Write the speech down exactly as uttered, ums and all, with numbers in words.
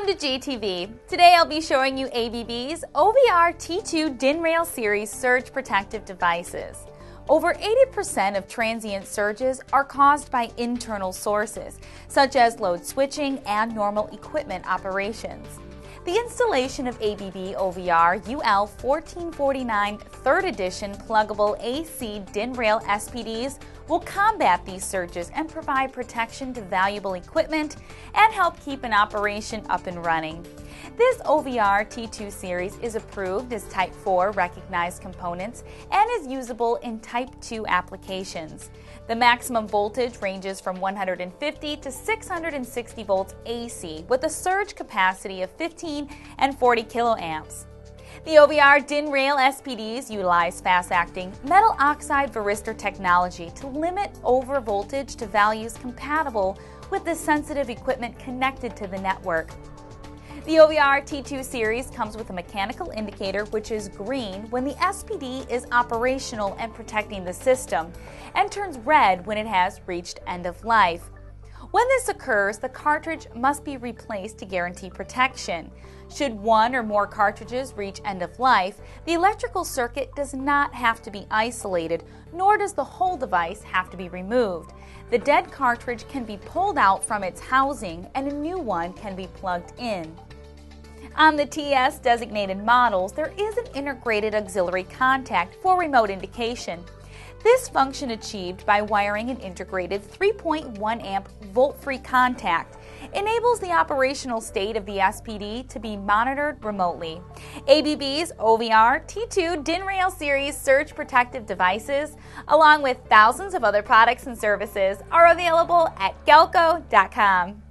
to G T V. Today I'll be showing you A B B's O V R T two D I N Rail series surge protective devices. Over eighty percent of transient surges are caused by internal sources, such as load switching and normal equipment operations. The installation of A B B O V R U L fourteen forty-nine third Edition pluggable A C D I N Rail S P Ds will combat these surges and provide protection to valuable equipment and help keep an operation up and running. This O V R T two series is approved as Type four recognized components and is usable in Type two applications. The maximum voltage ranges from one hundred fifty to six hundred sixty volts A C with a surge capacity of fifteen and forty kiloamps. The O V R D I N Rail S P Ds utilize fast-acting metal oxide varistor technology to limit overvoltage to values compatible with the sensitive equipment connected to the network. The O V R T two series comes with a mechanical indicator which is green when the S P D is operational and protecting the system, and turns red when it has reached end of life. When this occurs, the cartridge must be replaced to guarantee protection. Should one or more cartridges reach end of life, the electrical circuit does not have to be isolated, nor does the whole device have to be removed. The dead cartridge can be pulled out from its housing and a new one can be plugged in. On the T S designated models, there is an integrated auxiliary contact for remote indication. This function achieved by wiring an integrated three point one amp volt-free contact enables the operational state of the S P D to be monitored remotely. A B B's O V R T two D I N Rail series surge protective devices, along with thousands of other products and services, are available at Galco dot com.